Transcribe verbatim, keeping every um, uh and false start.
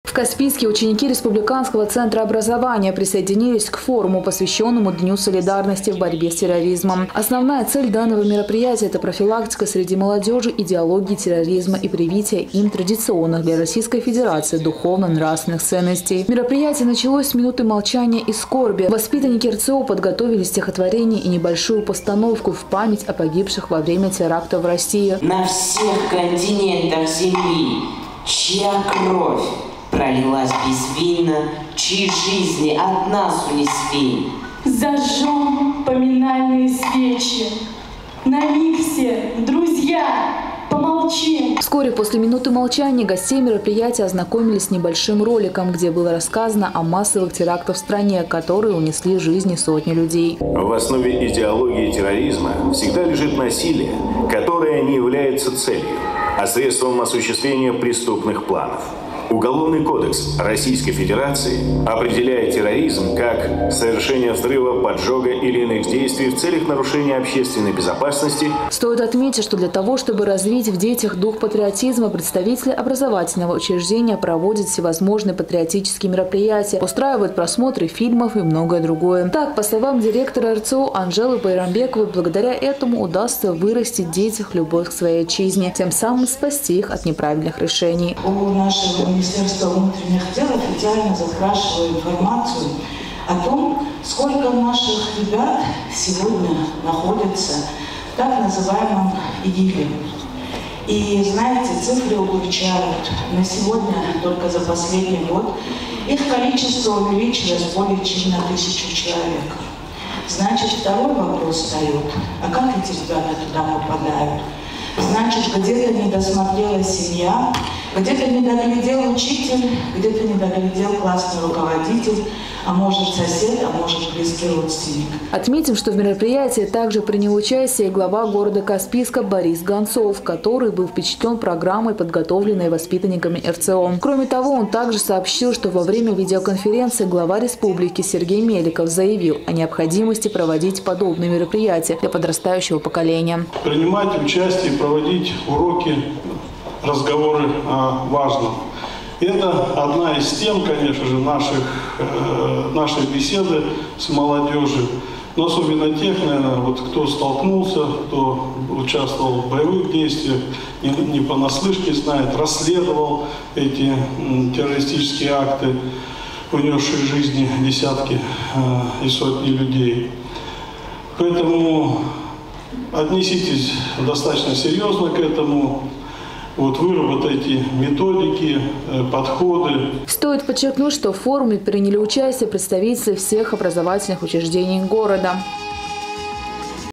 В Каспийске ученики Республиканского центра образования присоединились к форуму, посвященному Дню солидарности в борьбе с терроризмом. Основная цель данного мероприятия – это профилактика среди молодежи идеологии терроризма и привитие им традиционных для Российской Федерации духовно-нравственных ценностей. Мероприятие началось с минуты молчания и скорби. Воспитанники РЦО подготовили стихотворение и небольшую постановку в память о погибших во время теракта в России. На всех континентах Земли, чья кровь пролилась безвинно, чьи жизни от нас унесли. Зажжем поминальные свечи. На миг все, друзья, помолчим. Вскоре после минуты молчания гостей мероприятия ознакомились с небольшим роликом, где было рассказано о массовых терактах в стране, которые унесли жизни сотни людей. В основе идеологии терроризма всегда лежит насилие, которое не является целью, а средством осуществления преступных планов. Уголовный кодекс Российской Федерации определяет терроризм как совершение взрыва, поджога или иных действий в целях нарушения общественной безопасности. Стоит отметить, что для того, чтобы развить в детях дух патриотизма, представители образовательного учреждения проводят всевозможные патриотические мероприятия, устраивают просмотры фильмов и многое другое. Так, по словам директора РЦО Анжелы Байрамбековой, благодаря этому удастся вырастить в детях любовь к своей отчизне, тем самым спасти их от неправильных решений. Министерство внутренних дел официально запрашивает информацию о том, сколько наших ребят сегодня находится в так называемом ИГИЛе. И знаете, цифры угорчают. На сегодня, только за последний год, их количество увеличилось более чем на тысячу человек. Значит, второй вопрос встает: а как эти ребята туда попадают? Значит, где-то не досмотрела семья, где-то не доглядел учитель, где-то не доглядел классный руководитель, а может сосед, а может близкий родственник. Отметим, что в мероприятии также принял участие глава города Каспийска Борис Гонцов, который был впечатлен программой, подготовленной воспитанниками РЦО. Кроме того, он также сообщил, что во время видеоконференции глава республики Сергей Меликов заявил о необходимости проводить подобные мероприятия для подрастающего поколения. Принимать участие, проводить уроки, разговоры о важном. Это одна из тем, конечно же, наших, э, нашей беседы с молодежью. Но особенно тех, наверное, вот, кто столкнулся, кто участвовал в боевых действиях, не, не понаслышке знает, расследовал эти м, террористические акты, унесшие жизни десятки э, и сотни людей. Поэтому отнеситесь достаточно серьезно к этому. Вот выработайте методики, подходы. Стоит подчеркнуть, что в форуме приняли участие представители всех образовательных учреждений города.